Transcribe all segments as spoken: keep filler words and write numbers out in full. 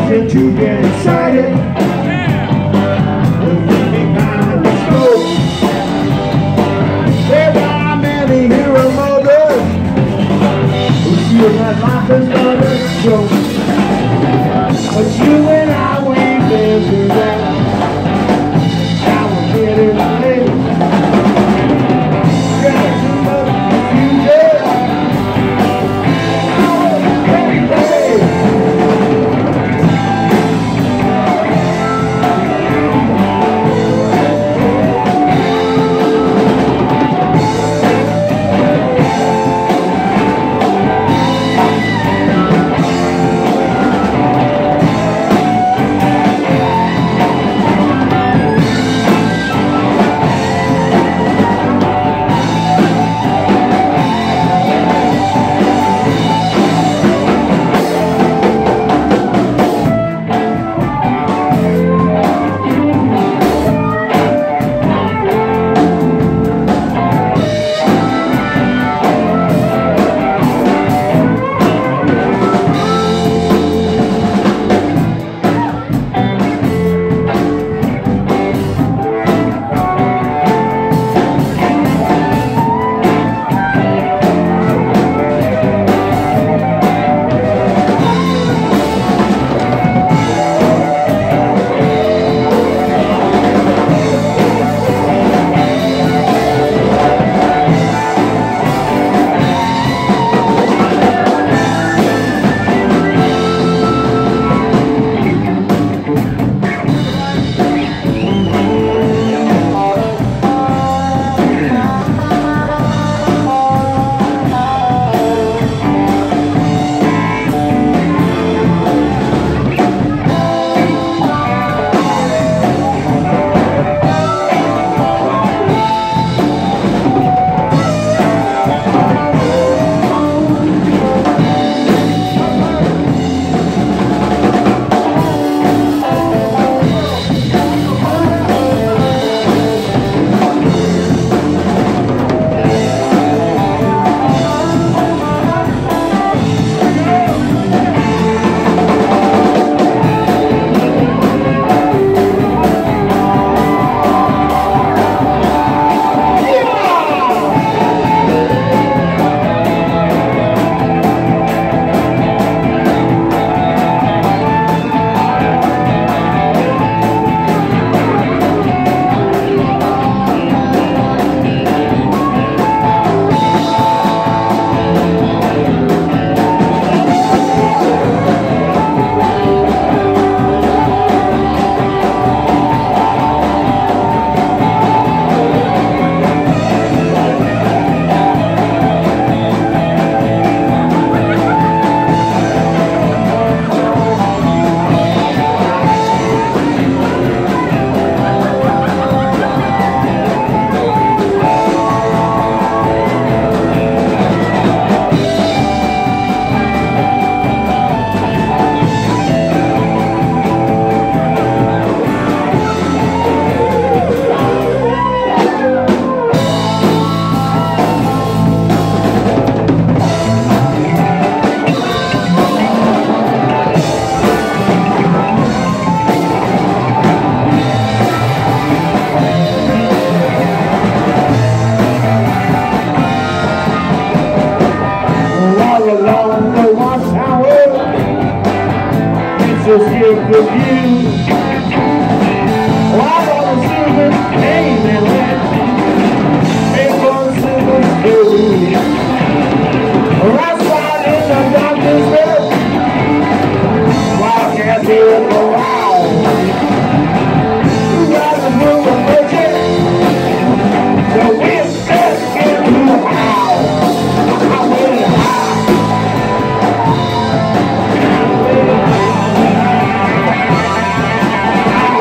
reason to get excited. The thing behind the scope. There are many hero mothers who feel that life is not a joke. But you and I, we've been through that. Now we're getting late. Gotta do the future. Just give the view. Oh, I want to see the pain and let people see the view. Outside in the darkness, why can't you go out? You got to move a budget. The wind says get you out. I will high. I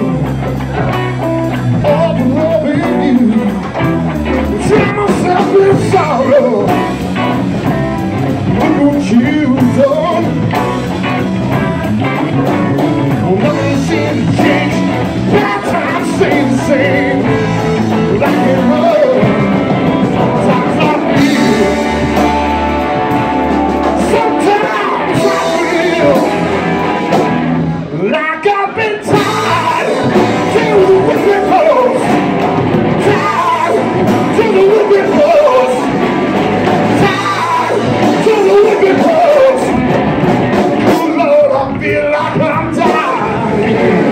of loving you. Tell myself in sorrow, look what you've done. Nothing seems to change, bad times stay the same. Like it was, sometimes I feel, sometimes I feel like I've been tied to the whipping post, tied to the whipping post, tied to the whipping post. Oh Lord, I feel like I'm dying.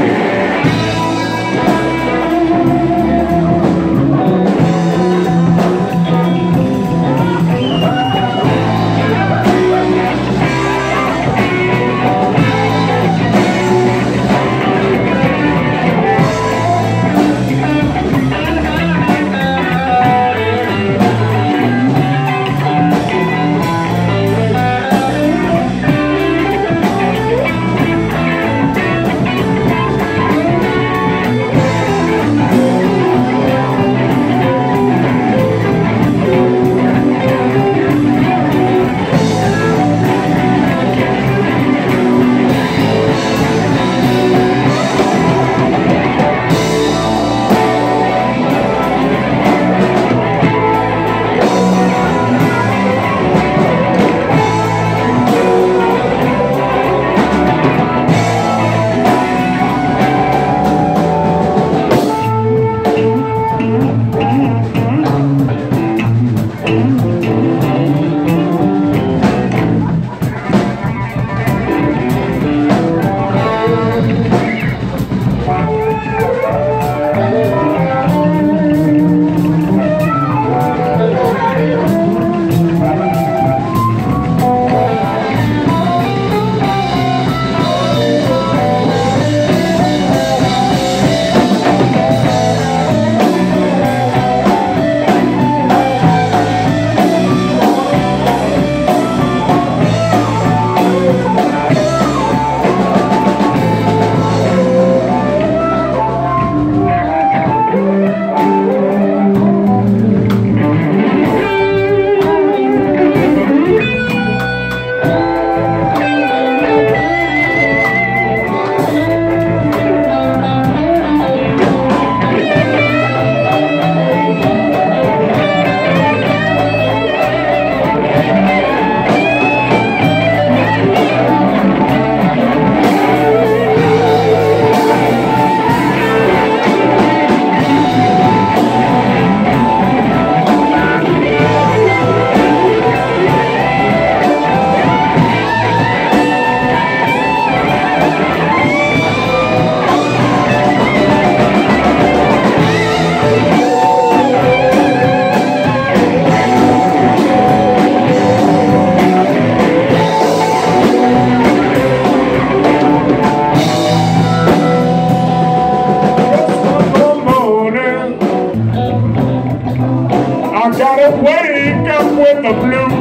Wake up with the blues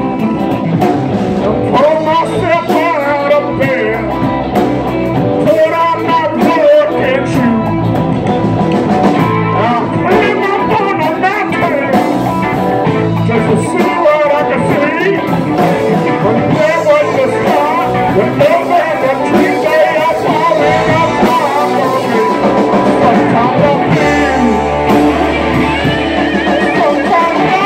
and pull myself out of bed, put on my work and shoes. I climb up on the mountain just to see what I can see. But there was the star, when over the trees they are falling apart on me. Sometimes I feel, sometimes I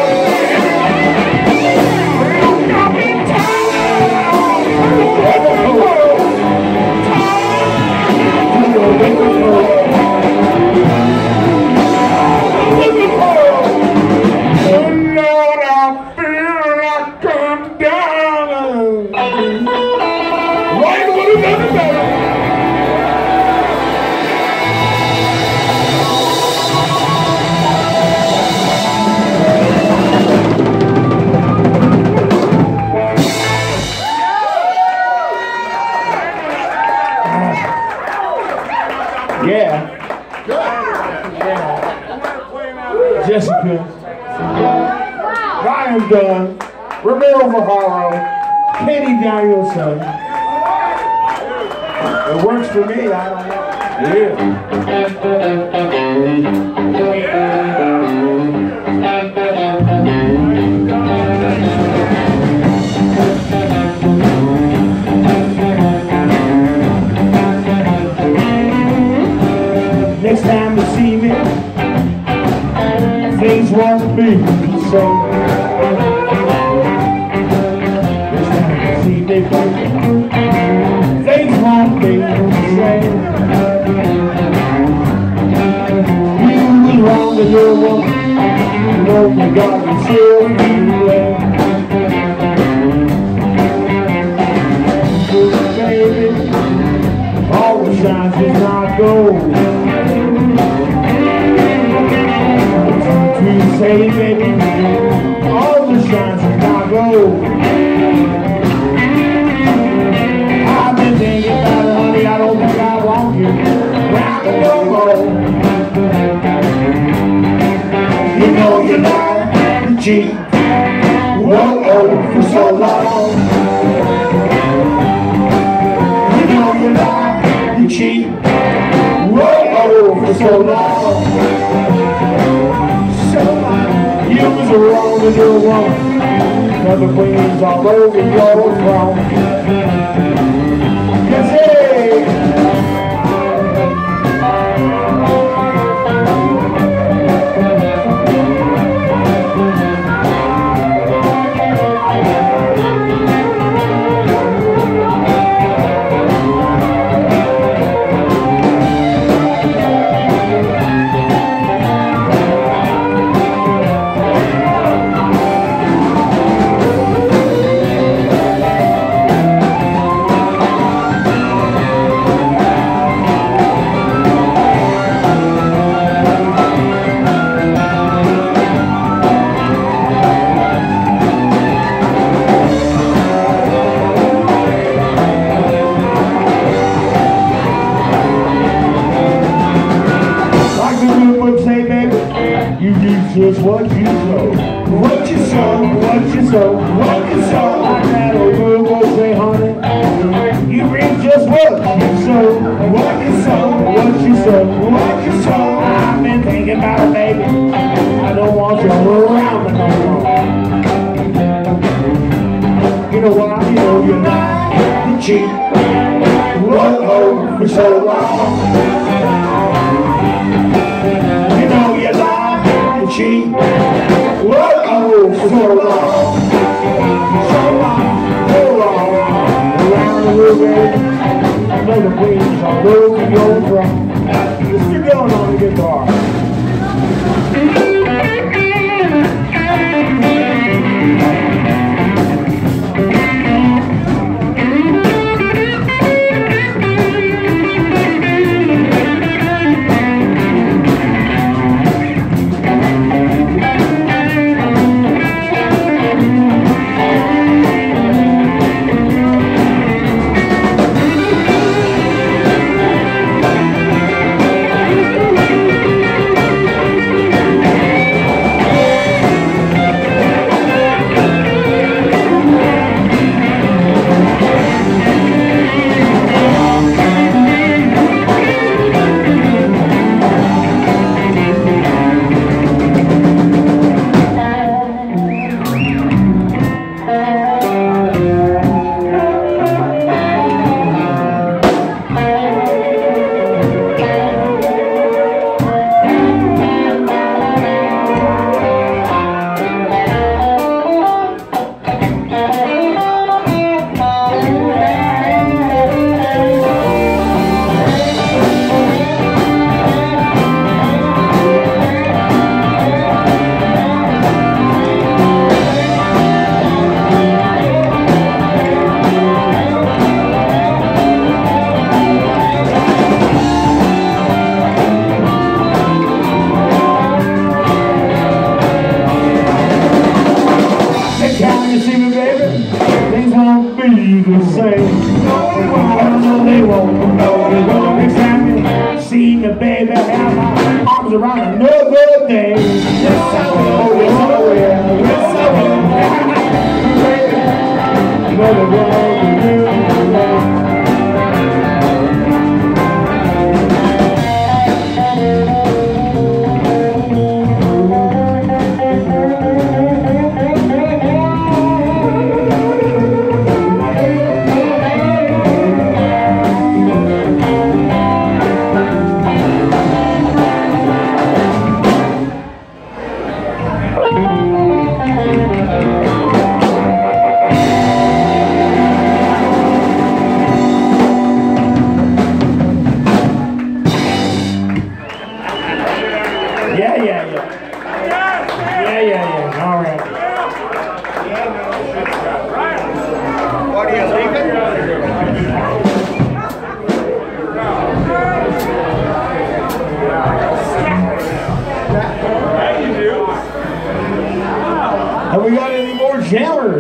yeah. Yeah. Jessica. I am done. Romero Maharo. Kenny Danielson. It works for me, I don't know. Next time you see me, things won't be the same. Next time you see me, baby, things won't be the same. You was wrong with your woman, you know you got yourself to blame. Baby, all the shines is not gold. To say, baby, all the shines is not gold. I've been thinking about it, honey, I don't think I want you round the no You know you lie, you cheat, whoa, oh, for so long. You know you lie, you cheat, whoa, oh, for so long. You was wrong with your woman, now the queen's all over your throne. Yes, hey! You do just what you know, what you sow, what you sow, what you sow. Like that old girl will say, honey, you reap just what you sow, what you sow, what you sow, what you sow. I've been thinking about it, baby, I don't want you around me no more. You know why? You know you're not, you cheat, whoa, for so long. You know you lie, cheat, whoa, oh, for so long, so long, so long, around the world, baby, I know the queens all over your throne. Just keep going on the guitar. Baby, have my arms around another day. Yes, I will. Yes, I will. Yes, I will. Baby, you know the world will do.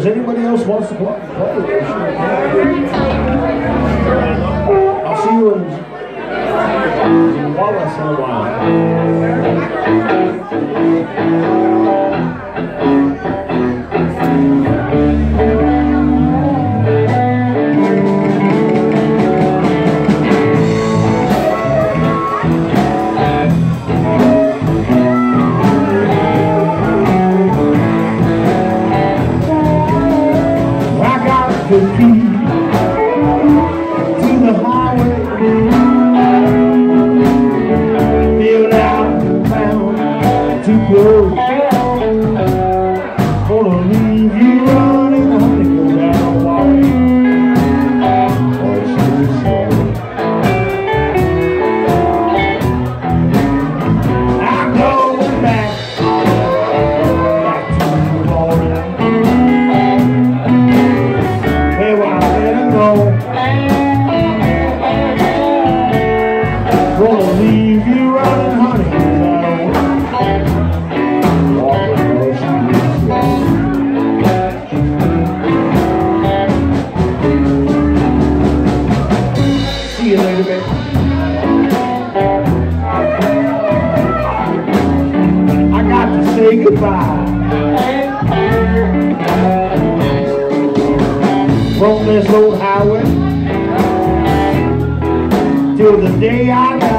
Does anybody else wants to play? play? I'll see you in Waltz in a while. The key to the highway, filled out and found to go. Gonna leave you running, honey, 'cause I don't walk. Oh, she's slow. I'm going back, back to Florida. Gonna leave you running, honey, 'cause I don't walk across you. See you later, baby. I got to say goodbye from this old highway till the day I die.